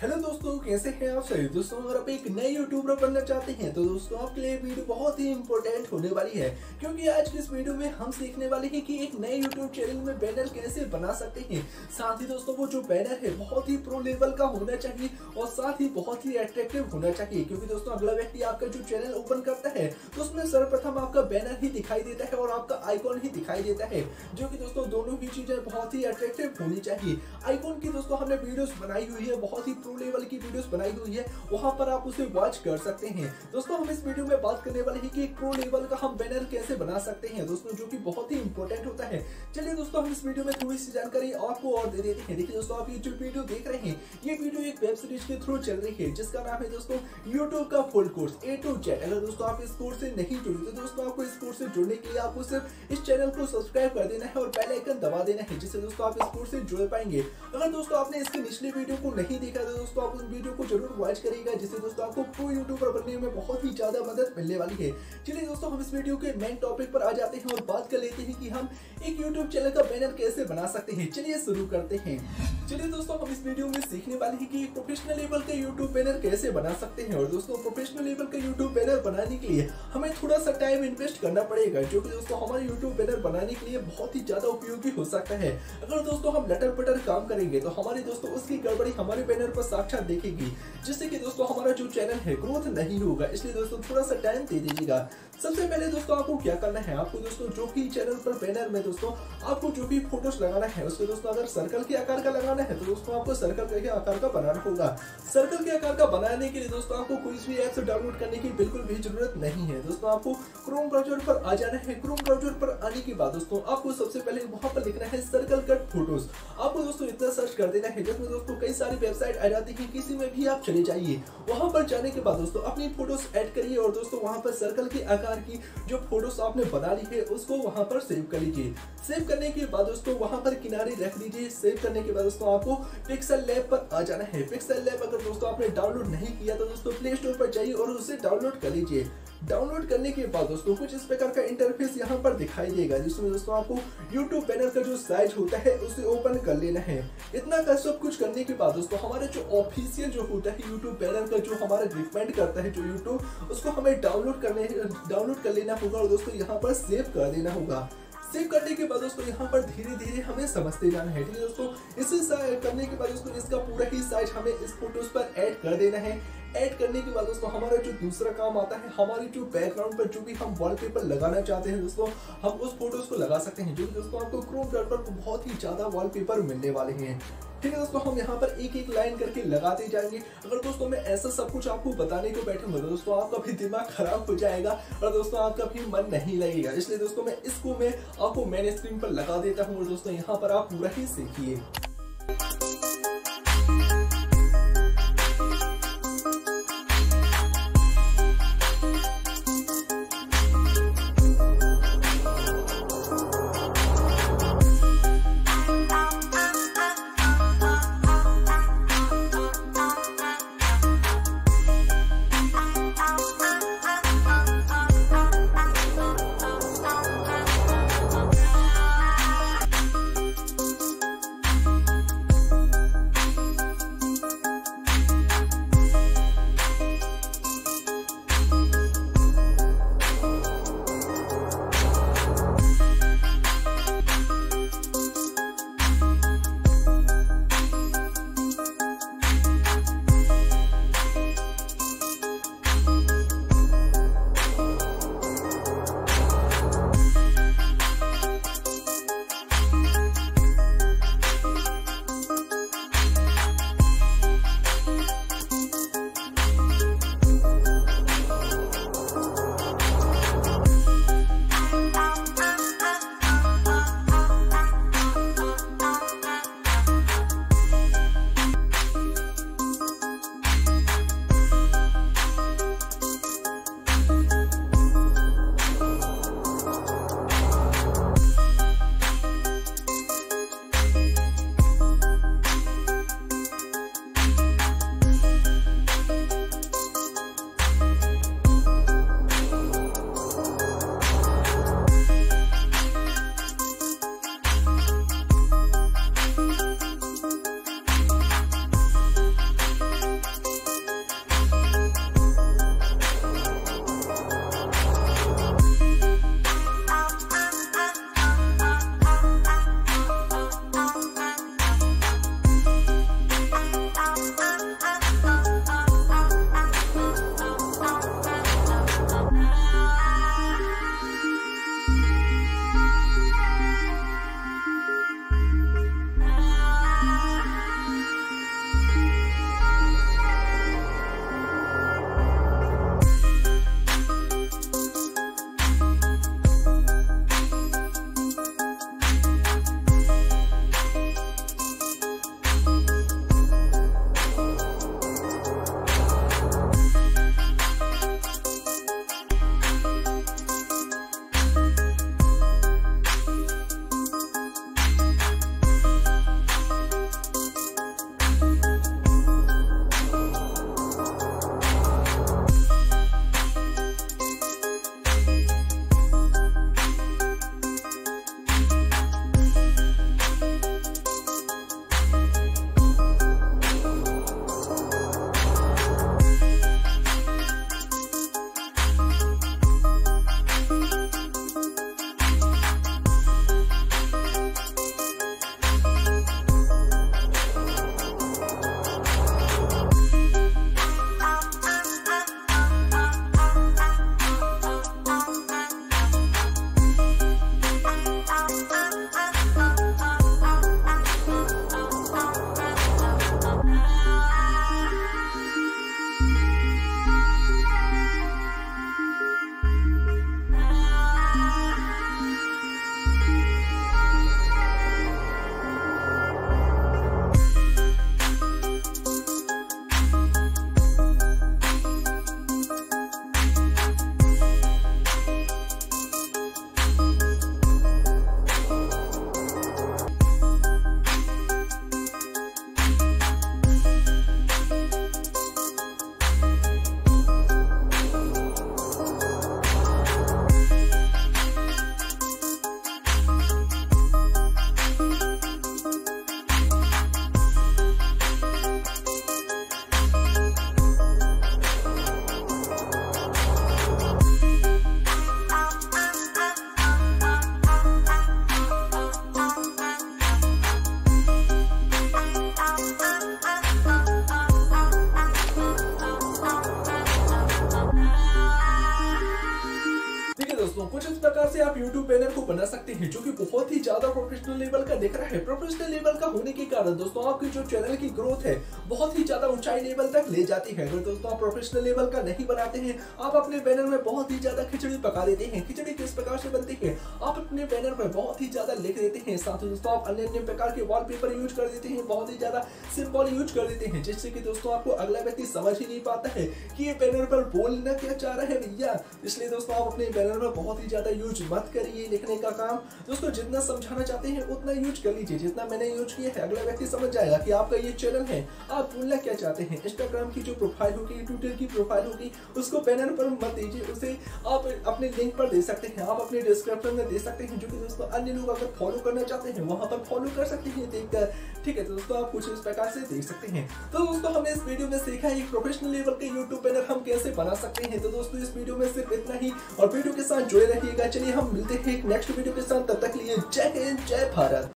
Hello दोस्तों, कैसे हैं आप सभी दोस्तों। अगर आप एक नए यूट्यूबर बनना चाहते हैं तो दोस्तों आपके लिए वीडियो बहुत ही इंपॉर्टेंट होने वाली है, क्योंकि आज की इस वीडियो में हम सीखने वाले हैं कि एक नए यूट्यूब चैनल में बैनर कैसे बना सकते हैं। साथ ही दोस्तों वो जो बैनर है बहुत ही प्रो लेवल का होना चाहिए और साथ ही बहुत ही अट्रैक्टिव होना चाहिए, क्योंकि दोस्तों अगला व्यक्ति आपका जो चैनल ओपन करता है तो उसमें सर्वप्रथम आपका बैनर ही दिखाई देता है और आपका आइकॉन ही दिखाई देता है, जो कि दोस्तों दोनों ही चीजें बहुत ही अट्रैक्टिव होनी चाहिए। आइकॉन की दोस्तों हमने वीडियोस बनाई हुई है, बहुत ही प्रो लेवल की वीडियोस बनाई हुई है, वहां पर आप उसे वॉच कर सकते हैं। दोस्तों हम इस वीडियो में बात करने वाले हैं कि एक प्रो लेवल का हम बैनर कैसे बना सकते हैं दोस्तों, जो कि बहुत ही इंपॉर्टेंट होता है। चलिए दोस्तों हम इस वीडियो में थोड़ी सी जानकारी आपको और दे देते हैं। देखिए दोस्तों, आप ये जो वीडियो देख रहे हैं ये वीडियो एक वेब सीरीज के थ्रू चल रही है जिसका नाम है दोस्तों यूट्यूब का full course A to Z। अगर दोस्तों आप इस कोर्स से नहीं जुड़े तो दोस्तों आपको इस कोर्स से जुड़ने के लिए आपको सिर्फ इस चैनल को सब्सक्राइब कर देना है और बेल आइकन दबा देना है, जिससे दोस्तों आप इस कोर्स से जुड़ पाएंगे। अगर दोस्तों आपने इसके निचले वीडियो को नहीं देखा तो दोस्तों आप उस वीडियो को जरूर वॉच करिएगा, जिससे दोस्तों आपको प्रो यूट्यूबर बनने में बहुत ही ज्यादा मदद मिलने वाली है। चलिए दोस्तों हम इस वीडियो के मेन टॉपिक पर आ जाते हैं और बात कर लेते हैं कि हम एक यूट्यूब चैनल का बैनर कैसे बना सकते हैं। चलिए शुरू करते हैं। चलिए दोस्तों हम इस वीडियो में सीखने वाले हैं कि एक प्रोफेशनल लेवल का यूट्यूब बैनर कैसे बना सकते हैं। और दोस्तों प्रोफेशनल लेवल का यूट्यूब बैनर बनाने के लिए हमें थोड़ा सा टाइम इन्वेस्ट करना पड़ेगा, जो कि दोस्तों हमारे यूट्यूब बैनर बनाने के लिए बहुत ही ज्यादा उपयोगी हो सकता है। अगर दोस्तों हम लटर पटर काम करेंगे तो हमारे दोस्तों उसकी गड़बड़ी हमारे बैनर पर साक्षात देखेगी, जिससे कि दोस्तों हमारा जो चैनल है ग्रोथ नहीं होगा। इसलिए दोस्तों थोड़ा सा टाइम दे दीजिएगा। सबसे पहले दोस्तों आपको क्या करना है, आपको दोस्तों जो भी चैनल पर बैनर में दोस्तों आपको जो भी फोटोस लगाना है उसको दोस्तों अगर सर्कल के आकार का लगाना है तो दोस्तों आपको सर्कल के आकार का बनाना होगा। सर्कल के आकार का बनाने के लिए दोस्तों आपको कोई भी ऐप डाउनलोड करने की बिल्कुल भी जरूरत नहीं है। दोस्तों आपको क्रोम ब्राउजर पर आ जाना है। क्रोम ब्राउजर पर आने के बाद दोस्तों आपको सबसे पहले वहां पर लिखना है सर्कल कट फोटोज। आपको दोस्तों इतना सर्च कर देना है, जिसमें दोस्तों कई सारी वेबसाइट आ जाती है, किसी में भी आप चले जाइए। वहां पर जाने के बाद दोस्तों अपनी फोटोज ऐड करिए और दोस्तों वहां पर सर्कल के आकार की जो फोटोज आपने बना ली है उसको वहां पर सेव कर लीजिए। सेव करने के बाद दोस्तों वहां पर किनारे रख दीजिए। सेव करने के बाद दोस्तों आपको पिक्सल लैब पर आ जाना है। पिक्सल लैब अगर दोस्तों आपने डाउनलोड नहीं किया तो दोस्तों प्ले स्टोर पर जाइए और उसे डाउनलोड कर लीजिए। डाउनलोड करने के बाद दोस्तों कुछ इस प्रकार का इंटरफेस यहाँ पर दिखाई देगा, जिसमें दोस्तों आपको यूट्यूब बैनर का जो साइज होता है उसे ओपन कर लेना है। इतना का सब कुछ करने के बाद दोस्तों हमारे जो ऑफिशियल जो होता है यूट्यूब बैनर का जो हमारा रिकमेंड करता है जो यूट्यूब, उसको हमें डाउनलोड कर लेना होगा और दोस्तों यहाँ पर सेव कर देना होगा। सेव करने के बाद दोस्तों यहाँ पर धीरे धीरे हमें समझते जाना है। ठीक है दोस्तों, इसे करने के बाद दोस्तों इसका पूरा ही साइज हमें इस फोटोज पर ऐड कर देना है। ऐड करने के बाद दोस्तों हमारा जो दूसरा काम आता है, हमारी जो बैकग्राउंड पर जो भी हम वॉलपेपर लगाना चाहते हैं दोस्तों हम उस फोटोज को लगा सकते हैं, जो कि दोस्तों आपको क्रोम ब्राउजर पर बहुत ही ज्यादा वॉलपेपर मिलने वाले हैं। ठीक है दोस्तों, हम यहाँ पर एक एक लाइन करके लगाते जाएंगे। अगर दोस्तों मैं ऐसा सब कुछ आपको बताने को बैठूंगा तो दोस्तों आपका भी दिमाग खराब हो जाएगा और दोस्तों आपका भी मन नहीं लगेगा। इसलिए दोस्तों मैं इसको आपको मेन स्क्रीन पर लगा देता हूँ और दोस्तों यहाँ पर आप पूरा ही सीखिए। प्रकार से आप यूट्यूब बैनर को बना सकते हैं, जो कि बहुत ही ज्यादा प्रोफेशनल लेवल का दिख रहा है। प्रोफेशनल लेवल का होने के कारण दोस्तों आपकी जो चैनल की ग्रोथ है बहुत ही ज्यादा ऊंचाई लेवल तक ले जाती है। अगर दोस्तों आप प्रोफेशनल लेवल का नहीं बनाते हैं, आप अपने बैनर में बहुत ही ज्यादा खिचड़ी पका देते हैं। खिचड़ी किस प्रकार से बनती है, आप अपने बैनर पर बहुत ही ज्यादा लिख देते हैं, साथ ही दोस्तों आप अन्य प्रकार के वॉलपेपर यूज कर देते हैं, बहुत ही ज्यादा सिंबल यूज कर देते हैं, जिससे कि दोस्तों आपको अगला व्यक्ति समझ ही नहीं पाता है कि ये बैनर पर बोलना क्या चाह रहा है भैया। इसलिए दोस्तों आप अपने बैनर में बहुत ही ज्यादा यूज मत करिए लिखने का काम। दोस्तों जितना समझाना चाहते हैं उतना यूज कर लीजिए, जितना मैंने यूज किया है अगला व्यक्ति समझ जाएगा कि आपका ये चैनल है, आप बोलना क्या चाहते हैं। इंस्टाग्राम की जो प्रोफाइल होगी, ट्विटर की प्रोफाइल होगी, उसको बैनर पर मत दीजिए, उसे आप अपने लिंक पर दे सकते हैं, आप अपने डिस्क्रिप्शन में दे सकते हैं, जो कि दोस्तों अन्य लोग अगर फॉलो करना चाहते हैं वहां पर फॉलो कर सकते हैं देखकर। ठीक है, तो दोस्तों आप कुछ इस प्रकार से देख सकते हैं। तो दोस्तों हमने इस वीडियो में सीखा है एक प्रोफेशनल लेवल के यूट्यूब बैनर हम कैसे बना सकते हैं। तो दोस्तों इस वीडियो में सिर्फ इतना ही, और वीडियो के साथ जुड़े रहिएगा। चलिए हम मिलते हैं एक नेक्स्ट वीडियो के साथ, तब तक के लिए जय हिंद, जय भारत।